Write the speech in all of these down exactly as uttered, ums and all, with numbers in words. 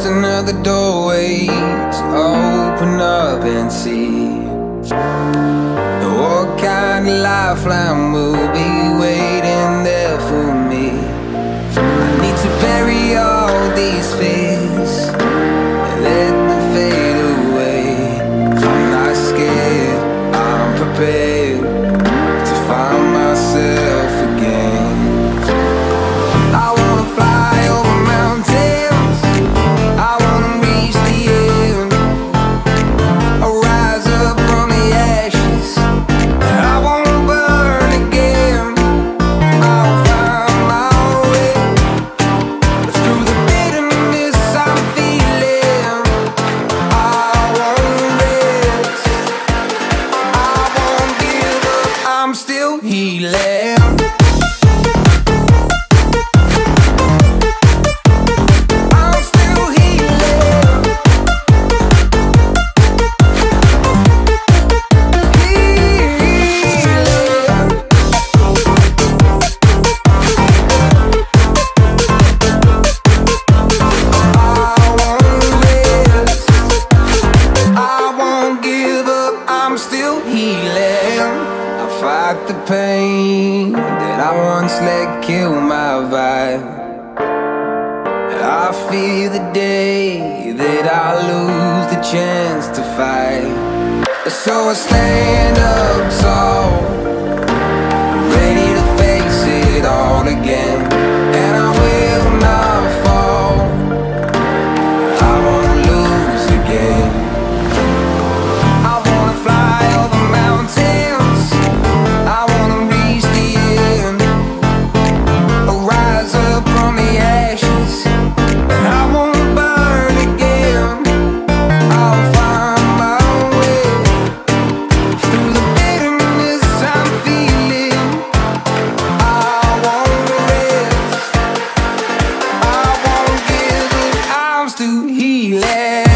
just another doorway to open up and see what kind of lifeline will be waiting there for me. I need to bury all these fears and let them fade away. I'm not scared, I'm prepared to find myself again. I wanna fly over mountains, I wanna reach the end. I'll rise up from the ashes, I wanna burn again. I'll find my way through the bitterness I'm feeling. I won't rest, I won't give up, I'm still healing. The pain that I once let kill my vibe, I fear the day that I lose the chance to fight. So I stand up tall, ready to face it all again, and I will not fall, I won't lose again. I wanna fly over mountains, I wanna reach the end. I'll rise up from the ashes, and I won't burn again. I'll find my way through the bitterness I'm feeling. I won't rest, I won't give up, I'm still healing.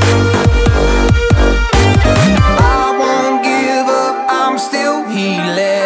Healing.